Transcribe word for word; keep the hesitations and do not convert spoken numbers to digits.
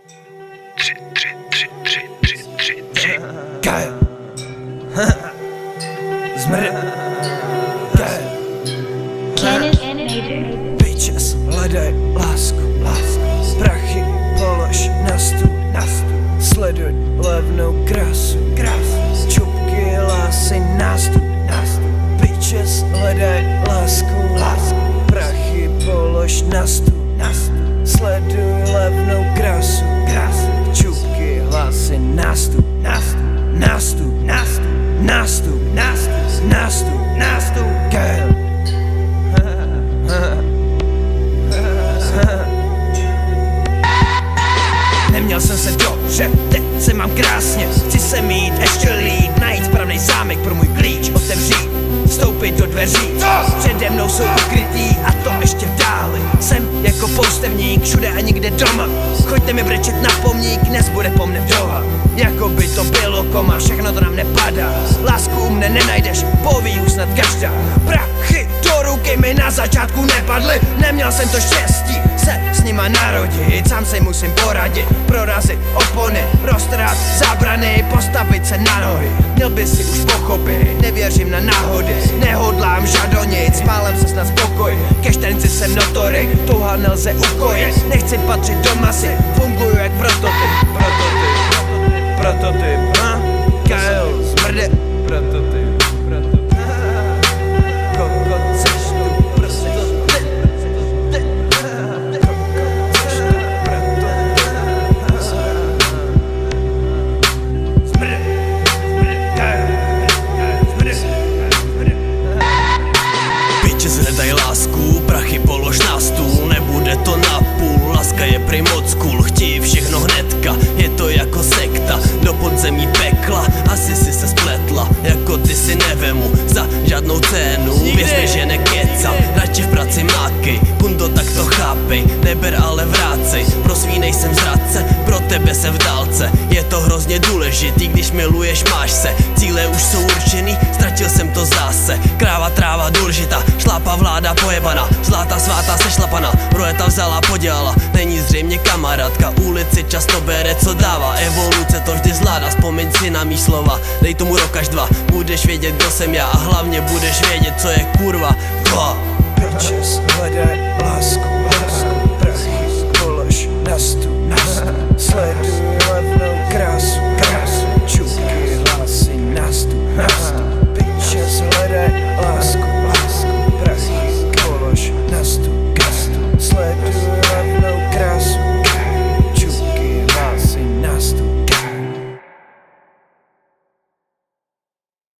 Tři, tři, tři, tři, tři, tři, tři. Kyle. Zmrt. Kyle. Bitches, hledaj lásku, lásku. Prachy polož na stůl, na stůl. Sleduj levnou krásu, krásu. Čupky lásy na stůl, na stůl. Bitches, hledaj lásku, lásku. Prachy polož na stůl, na stůl. Sleduj levnou krásu, krásu. Čupky hlasy na stůl, na stůl. Na stůl, na stůl, na stůl, na stůl, na stůl, na stůl. Kyle. Neměl jsem se dobře, teď se mám krásně. Chci se mít ještě líp, najít správnej zámek pro můj klíč, otevřít, vstoupit do dveří. Přede mnou jsou ukrytý a to ještě v dáli. Jsem jako poustevník, všude a nikde doma. Choďte mi brečet na pomník, dnes bude po mne vdoha. Jako by to bylo koma, všechno to nám nepadá. Lásku u mne nenajdeš, poví už snad každá. Prachy do ruky mi na začátku nepadly. Neměl jsem to štěstí se s nima narodit. Sám se musím poradit, prorazit opony, roztrhat zábrany, postavit se na nohy. Měl by si už pochopit, nevěřím na náhody. Nehodlám žadonit, málem se snad spokoj. Ke štenci jsem notory, touha nelze ukojit. Nechci patřit do masy, funguju jak prototyp. Prototyp, prototyp, ha? Kyle, zmrde. Prototyp, prototyp. Kokot, seš tu prototyp. Kokot, seš tu prototyp. Zmrde, Kyle, zmrde, zmrde. Bitches, hledaj lásku, prachy polož na stůl. Nebude to na půl, láska je prý moc cool. Chtějí všechno hnedka, je to jako sekta. Do podzemí pekla, asi si se spletla. Jako ty si nevemu za žádnou cenu. Věř mi, že nekecam, radši v práci mákej. Kundo, tak to chápej, neber ale vrácej. Pro svý nejsem zradce, pro tebe jsem v dálce. Je to hrozně důležitý, když miluješ, máš se. Cíle už jsou určený, ztratil jsem to zase. Kráva, tráva, důležitá, šlápa vláda pojebaná. Zláta svátá sešlapaná, rojeta vzala, podělala. Není zřejmě kamarádka, ulici často bere, co dává. Evoluce to vždy zvládá, vzpomeň si na mý slova. Dej tomu rok až dva, budeš vědět, kdo jsem já. A hlavně budeš vědět, co je kurva dva. Bitches, hledaj lásku,